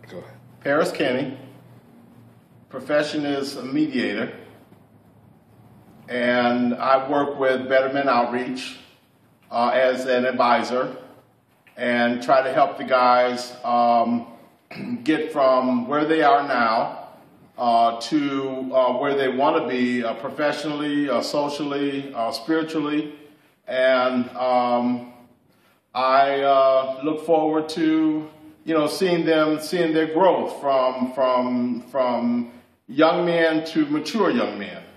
Go ahead. Paris Kenny. Profession is a mediator. And I work with Betterment Outreach as an advisor and try to help the guys get from where they are now to where they want to be professionally, socially, spiritually. And I look forward to seeing their growth from young men to mature young men.